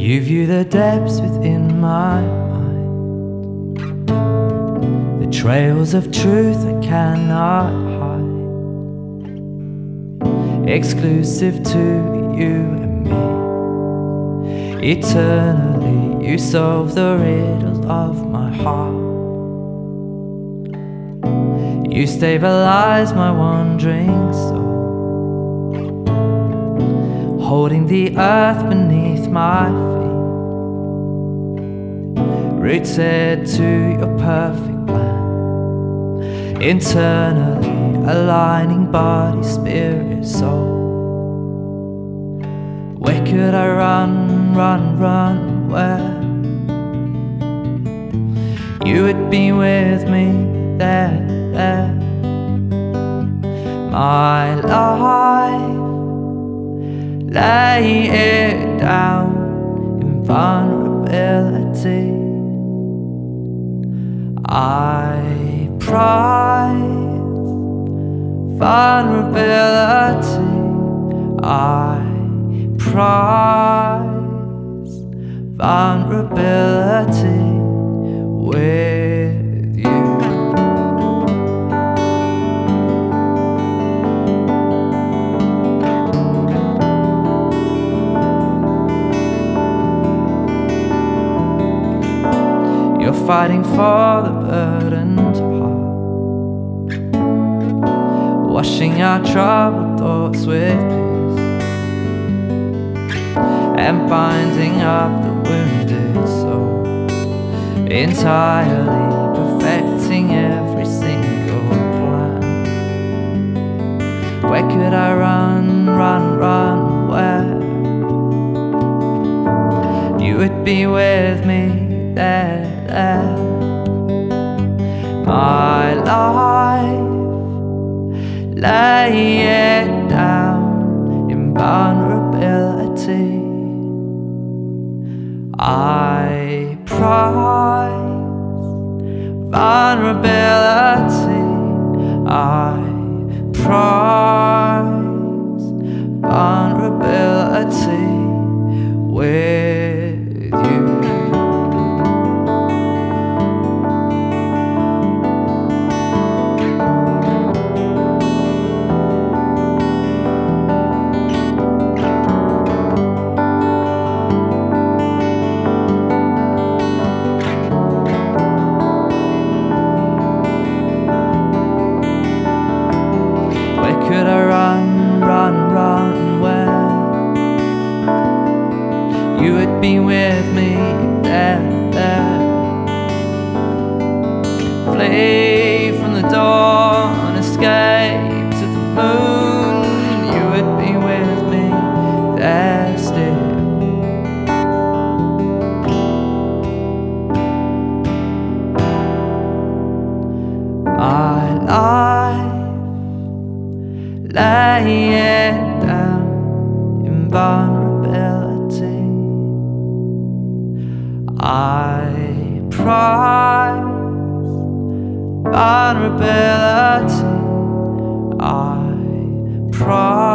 You view the depths within my mind, the trails of truth I cannot hide, exclusive to you and me. Eternally you solve the riddles of my heart. You stabilize my wandering soul, holding the earth beneath my feet, rooted to your perfect plan, internally aligning body, spirit, soul. Where could I run, run, where? You would be with me there. My life, lay it down in vulnerability. I prize vulnerability. I prize vulnerability with you. You're fighting for the burdened heart, washing our troubled thoughts with peace, and binding up the wounded soul, entirely perfecting every single plan. Where could I run, where? You would be with me there. My life, lay it down in vulnerability. I prize vulnerability. I prize vulnerability with you. Could I run, where? You would be with me there. Flee from the dawn, escape to the moon. You would be with me there still. My life, lay it down in vulnerability. I prize vulnerability. I prize